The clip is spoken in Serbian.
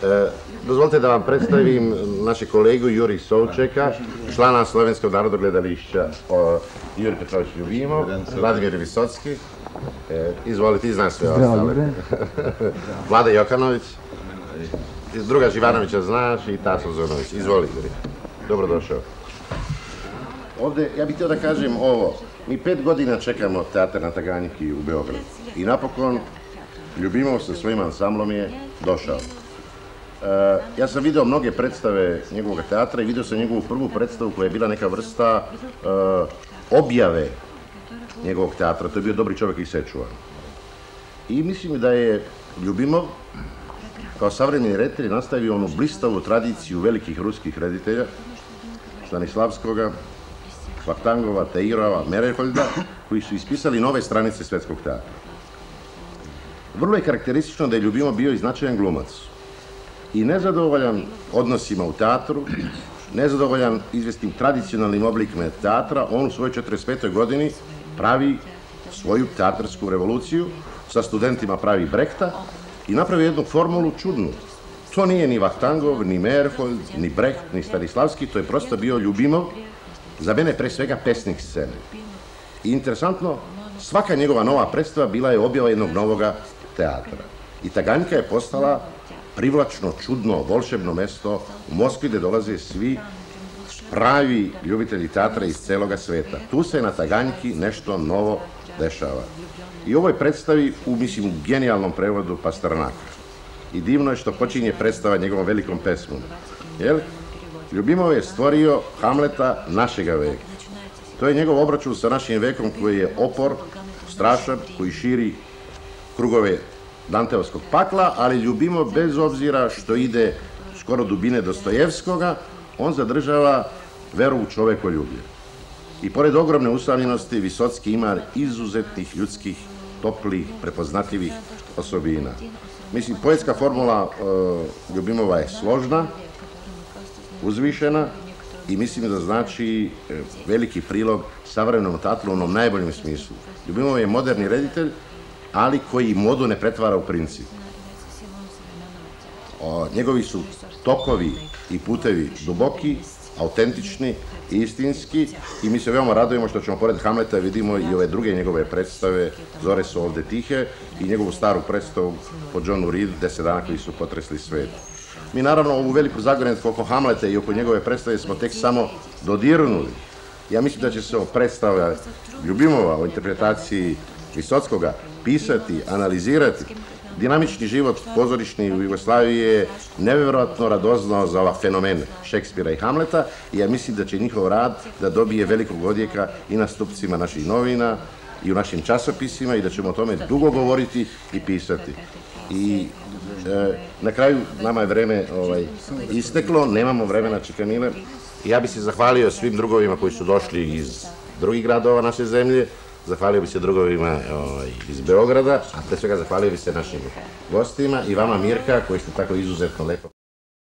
Dozvolite da vam predstavim našeg kolegu Juri Součeka, člana Slovenskog narodogledališća Juri Petrović Ljubimov, Vladimir Visocki, izvolite, ti znaš sve ostale. Vlada Jokanović, druga Živanovića znaš i Taso Zonović. Izvoli, Juri. Dobrodošao. Ovde, ja bih htio da kažem ovo, mi 5 godina čekamo teatar na Taganjki u Beogradu i napokon Ljubimov sa svojim ansamblom je došao. Ja sam video mnoge predstave njegovog teatra i video sam njegovu prvu predstavu koja je bila neka vrsta objave njegovog teatra. To je bio Dobri čovjek i Sečuvan. I mislim da je Ljubimov kao savremeni reditelj nastavio onu blistavu tradiciju velikih ruskih reditelja, Stanislavskoga, Vahtangova, Teirova, Merejholda, koji su ispisali nove stranice svetskog teatra. Vrlo je karakteristično da je Ljubimov bio i značajan glumac i nezadovoljan odnosima u teatru, nezadovoljan izvestim tradicionalnim oblikama teatra, on u svojoj 45. godini pravi svoju teatarsku revoluciju, sa studentima pravi Brehta i napravi jednu formulu čudnu. To nije ni Vahtangov, ni Meyerhold, ni Brecht, ni Stanislavski, to je prosto bio Ljubimov, za mene pre svega pesnik scene. I interesantno, svaka njegova nova predstava bila je objava jednog novoga teatra. I Taganjka je postala privlačno, čudno, volšebno mesto u Moskvi gde dolaze svi pravi ljubitelji teatra iz celoga sveta. Tu se na Taganjki nešto novo dešava. I u ovoj predstavi, mislim, u genijalnom prevodu Pasternaka. I divno je što počinje predstava njegovom velikom pesmom. Ljubimov je stvorio Hamleta našega veka. To je njegov obračun sa našim vekom koji je opor, strašan, koji širi krugove Danteovskog pakla, ali Ljubimov, bez obzira što ide skoro dubine Dostojevskoga, on zadržava veru u čovekoljublje. I pored ogromne usamljenosti, Visocki ima izuzetnih ljudskih, toplih, prepoznatljivih osobina. Mislim, poetska formula Ljubimova je složna, uzvišena i mislim da znači veliki prilog savremenom teatru u onom najboljem smislu. Ljubimov je moderni reditelj, ali koji modu ne pretvara u princip. Njegovi su tokovi i putevi duboki, autentični i istinski i mi se veoma radujemo što ćemo pored Hamleta vidimo i ove druge njegove predstave, Zore su ovde tihe i njegovu staru predstavu po Johnu Reed, 10 dana koji su potresli svet. Mi naravno ovu veliku zagonenost oko Hamleta i oko njegove predstave smo tek samo dodirnuli. Ja mislim da će se o predstava Ljubimova, o interpretaciji Visockoga pisati, analizirati. Dinamični život pozorišni u Jugoslaviji je nevjerojatno radoznao za ova fenomena Šekspira i Hamleta i ja mislim da će njihov rad da dobije velikog odjeka i na stupcima naših novina i u našim časopisima i da ćemo o tome dugo govoriti i pisati. I na kraju nama je vreme isteklo, nemamo vremena čekanile. Ja bih se zahvalio svim drugovima koji su došli iz drugih gradova naše zemlje, zahvalio bih se drugovima iz Beograda, a pre svega zahvalio bih se našim gostima i vama, Mirka, koji ste tako izuzetno lepo